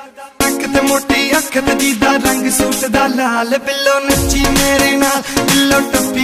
नक ते मोटी अख ते दीदा रंग सूट दा लाल बिल्लो नच्ची मेरे नाल बिल्लो टप्पी